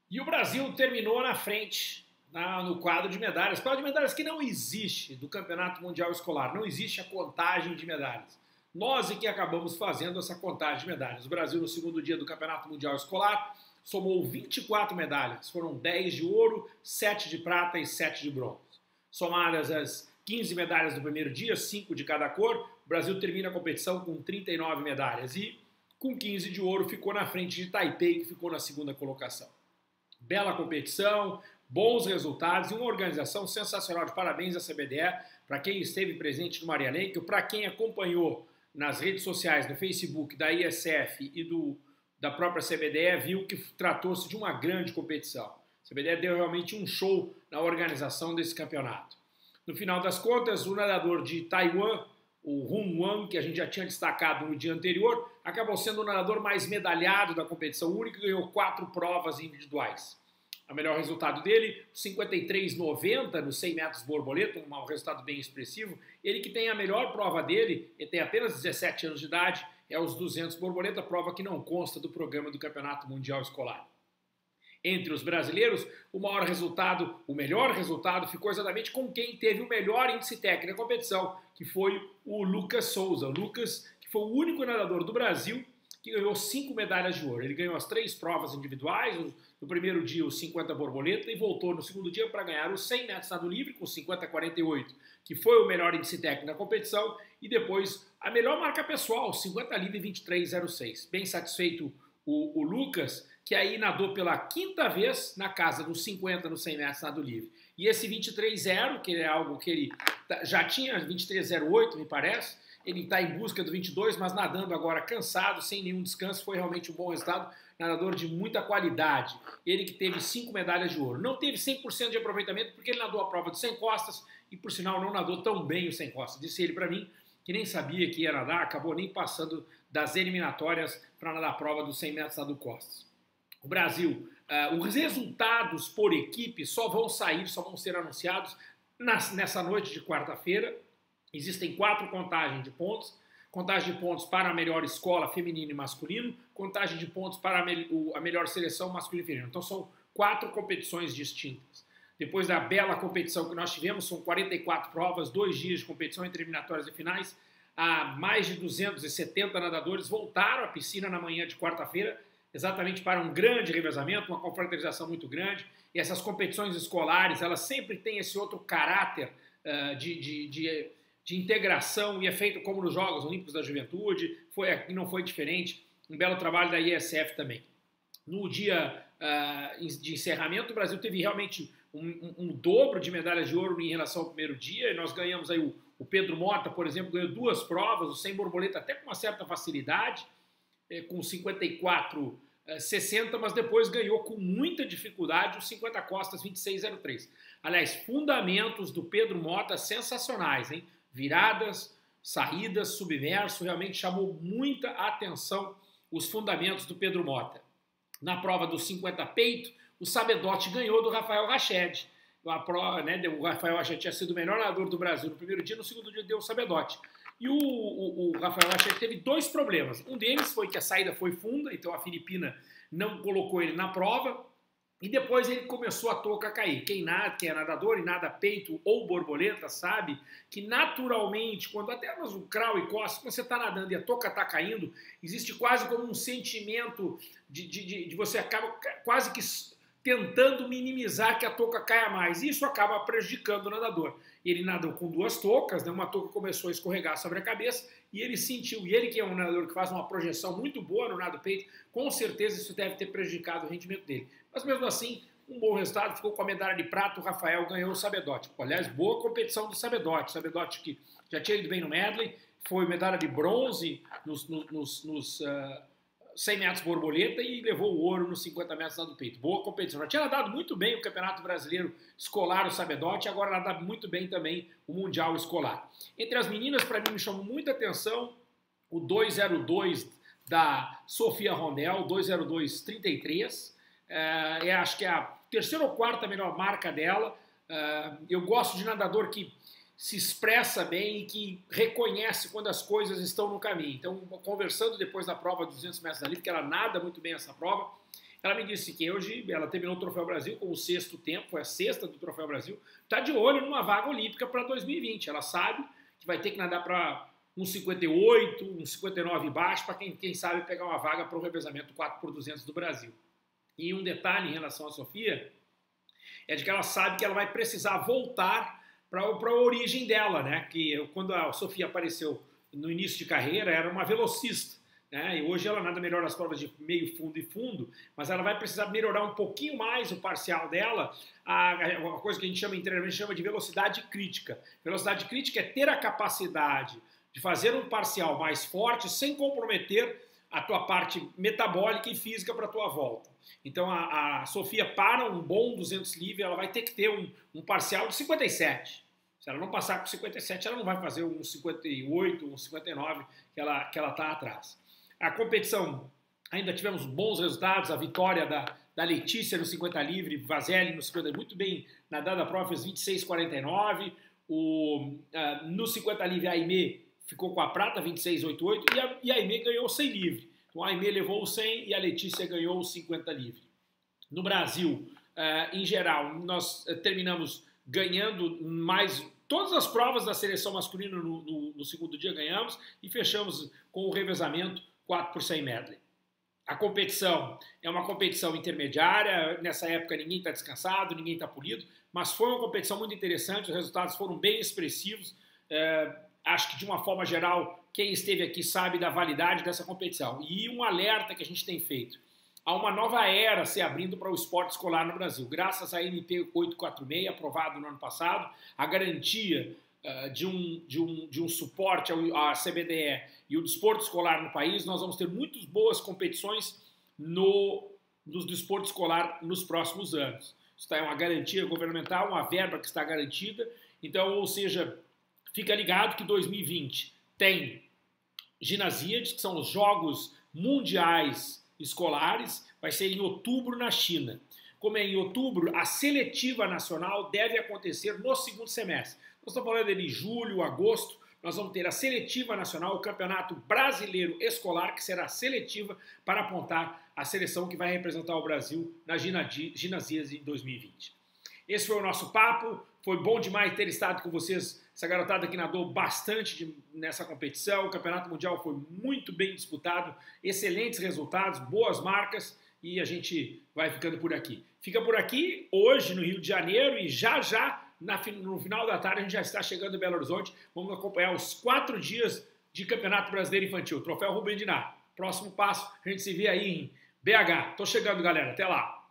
E o Brasil terminou na frente no quadro de medalhas. Quadro de medalhas que não existe do Campeonato Mundial Escolar. Não existe a contagem de medalhas. Nós é que acabamos fazendo essa contagem de medalhas. O Brasil, no segundo dia do Campeonato Mundial Escolar, somou 24 medalhas. Foram 10 de ouro, 7 de prata e 7 de bronze. Somadas as 15 medalhas do primeiro dia, 5 de cada cor, o Brasil termina a competição com 39 medalhas. E com 15 de ouro ficou na frente de Taipei, que ficou na segunda colocação. Bela competição, bons resultados e uma organização sensacional. De parabéns à CBDE, para quem esteve presente no Maria Lenk, para quem acompanhou nas redes sociais, no Facebook da ISF e da própria CBDE, viu que tratou-se de uma grande competição. A CBDE deu realmente um show na organização desse campeonato. No final das contas, o nadador de Taiwan, o Hun Wang, que a gente já tinha destacado no dia anterior, acabou sendo o nadador mais medalhado da competição única e ganhou 4 provas individuais. O melhor resultado dele, 53,90 nos 100 metros borboleta, um resultado bem expressivo. Ele que tem a melhor prova dele, ele tem apenas 17 anos de idade, é os 200 borboleta, prova que não consta do programa do Campeonato Mundial Escolar. Entre os brasileiros, o melhor resultado ficou exatamente com quem teve o melhor índice técnico da competição, que foi o Lucas Souza. O Lucas, que foi o único nadador do Brasil que ganhou 5 medalhas de ouro. Ele ganhou as 3 provas individuais, no primeiro dia os 50 borboleta e voltou no segundo dia para ganhar os 100 metros nado livre com 50,48, que foi o melhor índice técnico da competição, e depois a melhor marca pessoal, 50 livre 23,06. Bem satisfeito o Lucas, que aí nadou pela 5ª vez na casa dos 50 no 100 metros nado livre. E esse 23,0, que é algo que ele já tinha, 23,08 me parece, ele está em busca do 22, mas nadando agora cansado, sem nenhum descanso, foi realmente um bom resultado, nadador de muita qualidade. Ele que teve 5 medalhas de ouro. Não teve 100% de aproveitamento porque ele nadou a prova de 100 costas e, por sinal, não nadou tão bem o 100 costas. Disse ele para mim que nem sabia que ia nadar, acabou nem passando das eliminatórias para nadar a prova dos 100 metros nado costas. O Brasil, os resultados por equipe só vão ser anunciados nessa noite de quarta-feira. Existem 4 contagens de pontos. Contagem de pontos para a melhor escola feminino e masculino, contagem de pontos para a melhor seleção masculino e feminino. Então são 4 competições distintas. Depois da bela competição que nós tivemos, são 44 provas, 2 dias de competição entre eliminatórias e finais. Mais de 270 nadadores voltaram à piscina na manhã de quarta-feira, exatamente para um grande revezamento, uma confraternização muito grande. E essas competições escolares, elas sempre têm esse outro caráter de integração, e é feito como nos Jogos Olímpicos da Juventude, não foi diferente, um belo trabalho da ISF também. No dia de encerramento, o Brasil teve realmente um dobro de medalhas de ouro em relação ao primeiro dia, e nós ganhamos aí o Pedro Mota, por exemplo, ganhou 2 provas, o 100 borboleta até com uma certa facilidade, com 54,60, mas depois ganhou com muita dificuldade os 50 costas 26,03. Aliás, fundamentos do Pedro Mota sensacionais, hein? Viradas, saídas, submerso, realmente chamou muita atenção os fundamentos do Pedro Mota. Na prova dos 50 peito, o Sabedotti ganhou do Rafael Rached. O Rafael Rached tinha sido o melhor nadador do Brasil no primeiro dia, no segundo dia deu o Sabedotti. E o Rafael Rached teve 2 problemas. Um deles foi que a saída foi funda, então a Filipina não colocou ele na prova. E depois ele começou a touca a cair. Quem é nadador e nada peito ou borboleta sabe que naturalmente, quando até o crawl e costa, quando você está nadando e a touca está caindo, existe quase como um sentimento de você acaba quase que tentando minimizar que a touca caia mais. Isso acaba prejudicando o nadador. Ele nadou com 2 toucas, né? Uma touca começou a escorregar sobre a cabeça e ele sentiu. E ele, que é um nadador que faz uma projeção muito boa no nado peito, com certeza isso deve ter prejudicado o rendimento dele. Mas mesmo assim, um bom resultado, ficou com a medalha de prata, o Rafael ganhou o Sabedotti. Aliás, boa competição do Sabedotti. Sabedotti que já tinha ido bem no medley, foi medalha de bronze nos 100 metros borboleta e levou o ouro nos 50 metros nado peito. Boa competição. Já tinha nadado muito bem o Campeonato Brasileiro Escolar, o Sabedotti, agora nadava muito bem também o Mundial Escolar. Entre as meninas, para mim, me chamou muita atenção o 2,02 da Sofia Rondel, 2,02,33. Acho que é a 3ª ou 4ª melhor marca dela. Eu gosto de nadador que se expressa bem e que reconhece quando as coisas estão no caminho. Então, conversando depois da prova dos 200 metros da livre, que ela nada muito bem essa prova, Ela me disse que hoje ela terminou o Troféu Brasil com o 6º tempo, foi a 6ª do Troféu Brasil, está de olho numa vaga olímpica para 2020. Ela sabe que vai ter que nadar para uns 58, uns 59 baixo, para quem sabe pegar uma vaga para o revezamento 4x200 do Brasil. E um detalhe em relação à Sofia é de que ela sabe que ela vai precisar voltar para a origem dela, né? Que quando a Sofia apareceu no início de carreira, era uma velocista, né? E hoje ela nada melhor nas provas de meio fundo e fundo, mas ela vai precisar melhorar um pouquinho mais o parcial dela, uma coisa que a gente internamente chama de velocidade crítica. Velocidade crítica é ter a capacidade de fazer um parcial mais forte sem comprometer a tua parte metabólica e física para a tua volta. Então a Sofia, para um bom 200 livre, ela vai ter que ter um parcial de 57. Se ela não passar com 57, ela não vai fazer um 58, um 59 que ela está atrás. A competição, ainda tivemos bons resultados, a vitória da Letícia no 50 livre, Vazelli no 50, muito bem nadada a prova, fez 26,49. No 50 livre, a Aimee ficou com a prata, 26,88, e a Aimee ganhou o 100 livre. Então a Aimee levou o 100 e a Letícia ganhou o 50 livre. No Brasil, em geral, nós terminamos ganhando mais todas as provas da seleção masculina no segundo dia ganhamos e fechamos com o revezamento 4x100 medley. A competição é uma competição intermediária, nessa época ninguém está descansado, ninguém está polido, mas foi uma competição muito interessante, os resultados foram bem expressivos. Acho que de uma forma geral, quem esteve aqui sabe da validade dessa competição. E um alerta que a gente tem feito. Há uma nova era se abrindo para o esporte escolar no Brasil. Graças à MP 846, aprovado no ano passado, a garantia de um suporte à CBDE e o desporto escolar no país, nós vamos ter muitas boas competições no desporto escolar nos próximos anos. Isso é uma garantia governamental, uma verba que está garantida. Então, ou seja, fica ligado que 2020 tem Ginasíades, que são os Jogos Mundiais Escolares, vai ser em outubro na China. Como é em outubro, a seletiva nacional deve acontecer no segundo semestre. Nós estamos falando de julho, agosto, nós vamos ter a seletiva nacional, o Campeonato Brasileiro Escolar, que será seletiva para apontar a seleção que vai representar o Brasil nas Ginasíades em 2020. Esse foi o nosso papo, foi bom demais ter estado com vocês. Essa garotada que nadou bastante nessa competição, o Campeonato Mundial foi muito bem disputado, excelentes resultados, boas marcas e a gente vai ficando por aqui. Fica por aqui hoje no Rio de Janeiro e já no final da tarde a gente já está chegando em Belo Horizonte. Vamos acompanhar os 4 dias de Campeonato Brasileiro Infantil, Troféu Rubem Diná. Próximo passo, a gente se vê aí em BH. Tô chegando, galera. Até lá.